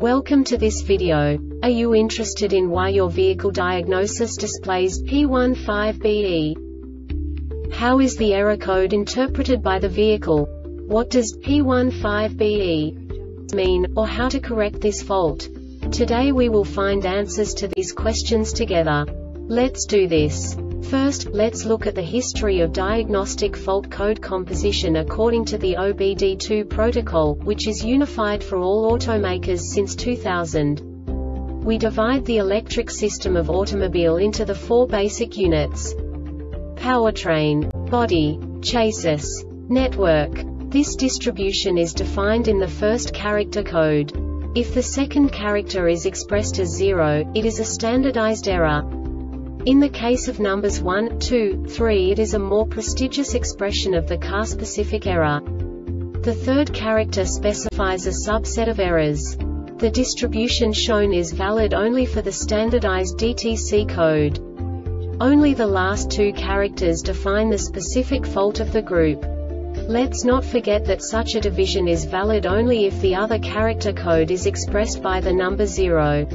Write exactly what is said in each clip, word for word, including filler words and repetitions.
Welcome to this video. Are you interested in why your vehicle diagnosis displays P one five B E? How is the error code interpreted by the vehicle? What does P one five B E mean, or how to correct this fault? Today we will find answers to these questions together. Let's do this. First, let's look at the history of diagnostic fault code composition according to the O B D two protocol, which is unified for all automakers since two thousand. We divide the electric system of automobile into the four basic units: powertrain, body, chassis, network. This distribution is defined in the first character code. If the second character is expressed as zero, it is a standardized error. In the case of numbers one, two, three, it is a more prestigious expression of the car-specific error. The third character specifies a subset of errors. The distribution shown is valid only for the standardized D T C code. Only the last two characters define the specific fault of the group. Let's not forget that such a division is valid only if the other character code is expressed by the number zero.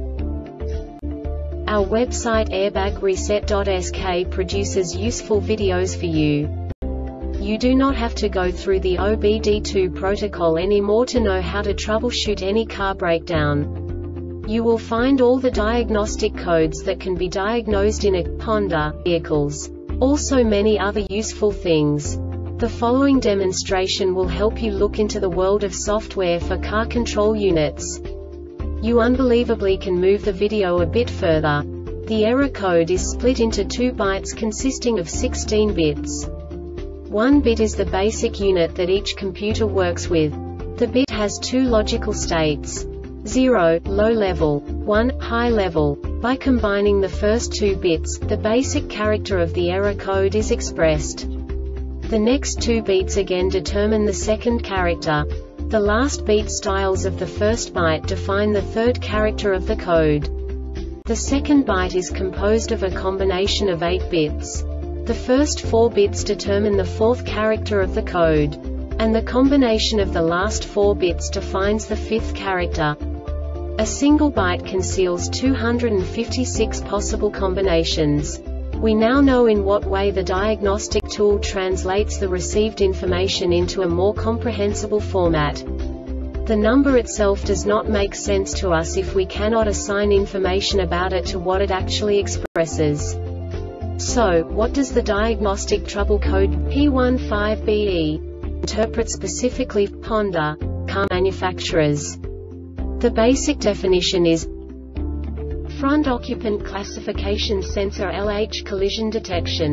Our website airbag reset dot S K produces useful videos for you. You do not have to go through the O B D two protocol anymore to know how to troubleshoot any car breakdown. You will find all the diagnostic codes that can be diagnosed in a Honda vehicles. Also many other useful things. The following demonstration will help you look into the world of software for car control units. You unbelievably can move the video a bit further. The error code is split into two bytes consisting of sixteen bits. One bit is the basic unit that each computer works with. The bit has two logical states: zero, low level, one, high level. By combining the first two bits, the basic character of the error code is expressed. The next two bits again determine the second character. The last beat styles of the first byte define the third character of the code. The second byte is composed of a combination of eight bits. The first four bits determine the fourth character of the code. And the combination of the last four bits defines the fifth character. A single byte conceals two hundred fifty-six possible combinations. We now know in what way the diagnostic tool translates the received information into a more comprehensible format. The number itself does not make sense to us if we cannot assign information about it to what it actually expresses. So, what does the diagnostic trouble code P one five B E interpret specifically for Honda car manufacturers? The basic definition is Front Occupant Classification Sensor L H collision detection.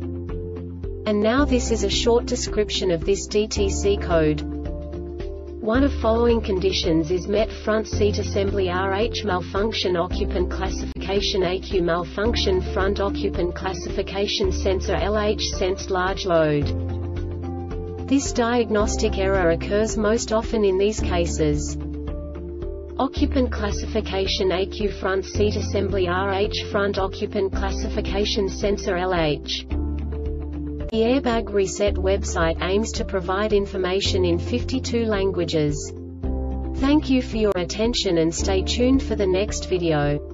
And now this is a short description of this D T C code. One of following conditions is met: front seat assembly R H malfunction, occupant classification A Q malfunction, front occupant classification sensor L H sensed large load. This diagnostic error occurs most often in these cases: occupant classification A Q, front seat assembly R H, front occupant classification sensor L H. The Airbag Reset website aims to provide information in fifty-two languages. Thank you for your attention and stay tuned for the next video.